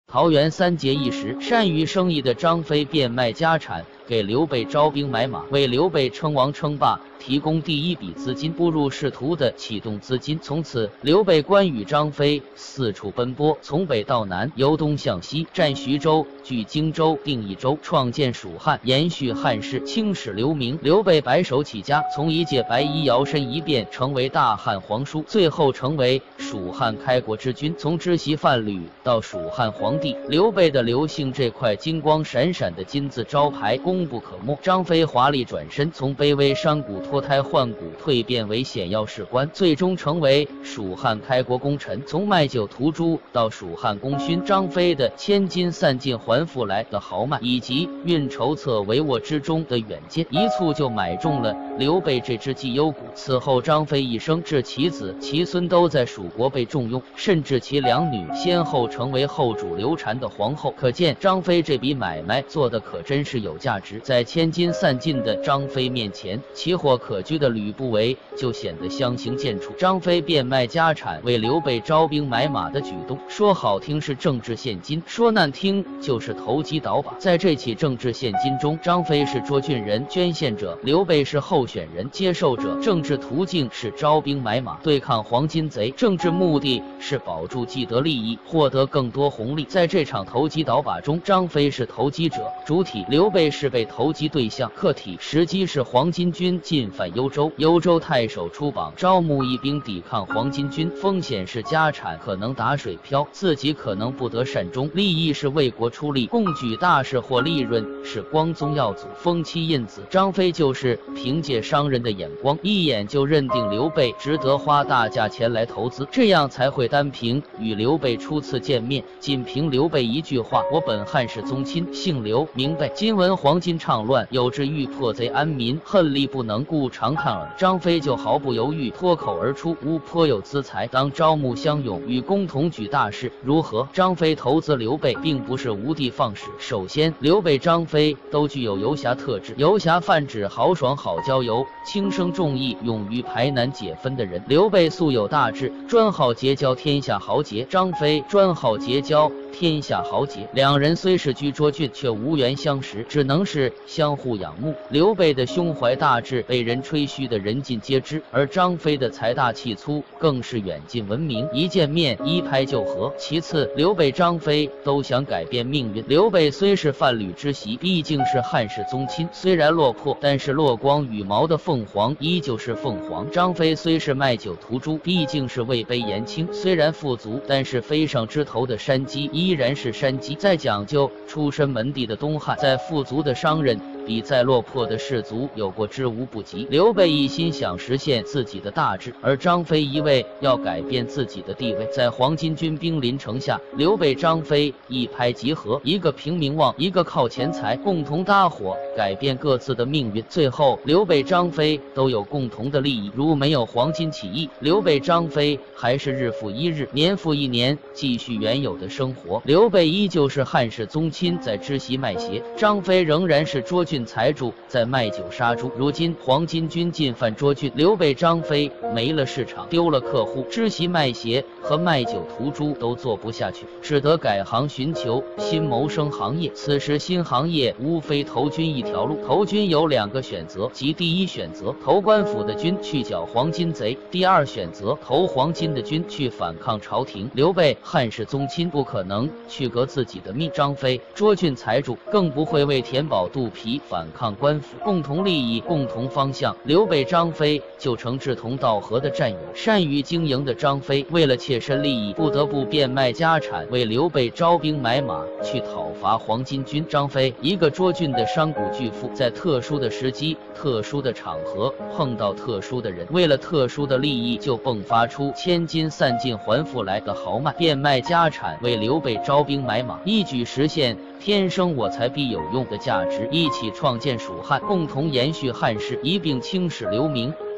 桃园3结一时，善于生意的张飞变卖家产，给刘备招兵买马，为刘备称王称霸提供第一笔资金，步入仕途的启动资金。从此，刘备、关羽、张飞四处奔波，从北到南，由东向西，占徐州，据荆州，定益州，创建蜀汉，延续汉室，青史留名。刘备白手起家，从一介白衣摇身一变成为大汉皇叔，最后成为蜀汉开国之君。从知席范吕到蜀汉皇帝，刘备的刘姓这块金光闪闪的金字招牌功不可没。张飞华丽转身，从卑微商贾脱胎换骨，蜕变为显要士官，最终成为蜀汉开国功臣。从卖酒屠猪到蜀汉功勋，张飞的千金散尽还复来的豪迈，以及运筹策帷幄之中的远见，一蹴就买中了刘备这只绩优股。此后，张飞一生至其子其孙都在蜀国被重用，甚至其两女先后成为后主刘禅的皇后。可见张飞这笔买卖做的可真是有价值。在千金散尽的张飞面前，奇货可居的吕不韦就显得相形见绌。张飞变卖家产为刘备招兵买马的举动，说好听是政治献金，说难听就是投机倒把。在这起政治献金中，张飞是涿郡人，捐献者；刘备是候选人，接受者。政治途径是招兵买马，对抗黄巾贼；政治目的是保住既得利益，获得更多红利。在这场投机倒把中，张飞是投机者，主体；刘备是被投机对象，客体。时机是黄巾军进犯幽州，幽州太守出榜招募义兵抵抗黄巾军，风险是家产可能打水漂，自己可能不得善终；利益是为国出力，共举大事或利润是光宗耀祖，封妻印子。张飞就是凭借商人的眼光，一眼就认定刘备值得花大价钱来投资，这样才会单凭与刘备初次见面，仅凭刘备一句话：“我本汉室宗亲，姓刘名备，今闻黄巾倡乱，有志欲破贼安民，恨力不能，故常看耳。”张飞就毫不犹豫脱口而出：“吾颇有资财，当招募乡勇，与共同举大事，如何？”张飞投资刘备并不是无的放矢。首先，刘备、张飞都具有游侠特质，游侠泛指豪爽好交游、轻生重义、勇于排难解纷的人。刘备素有大志，专好结交天下豪杰；张飞专好结交天下豪杰，两人虽是居涿郡，却无缘相识，只能是相互仰慕。刘备的胸怀大志被人吹嘘的人尽皆知，而张飞的财大气粗更是远近闻名，一见面一拍就合。其次，刘备、张飞都想改变命运。刘备虽是范吕之媳，毕竟是汉室宗亲，虽然落魄，但是落光羽毛的凤凰依旧是凤凰。张飞虽是卖酒屠猪，毕竟是位卑言轻，虽然富足，但是飞上枝头的山鸡依然是山鸡。再讲究出身门第的东汉，再富足的商人比再落魄的士族有过之无不及。刘备一心想实现自己的大志，而张飞一味要改变自己的地位。在黄巾军兵临城下，刘备、张飞一拍即合，一个凭名望，一个靠钱财，共同搭伙改变各自的命运。最后，刘备、张飞都有共同的利益，如没有黄巾起义，刘备、张飞还是日复一日，年复一年，继续原有的生活。刘备依旧是汉室宗亲，在知席卖鞋；张飞仍然是涿郡财主，在卖酒杀猪。如今黄巾军进犯涿郡，刘备、张飞没了市场，丢了客户，知席卖鞋和卖酒屠猪都做不下去，只得改行寻求新谋生行业。此时新行业无非投军一条路，投军有两个选择，即第一选择投官府的军去剿黄巾贼，第二选择投黄巾的军去反抗朝廷。刘备汉室宗亲，不可能去革自己的命；张飞涿郡财主，更不会为填饱肚皮反抗官府。共同利益，共同方向，刘备、张飞就成志同道合的战友。善于经营的张飞为了切身利益，不得不变卖家产，为刘备招兵买马，去讨伐黄巾军。张飞一个涿郡的商贾巨富，在特殊的时机、特殊的场合碰到特殊的人，为了特殊的利益，就迸发出千金散尽还复来的豪迈，变卖家产为刘备招兵买马，一举实现天生我材必有用的价值，一起创建蜀汉，共同延续汉室，一并青史留名。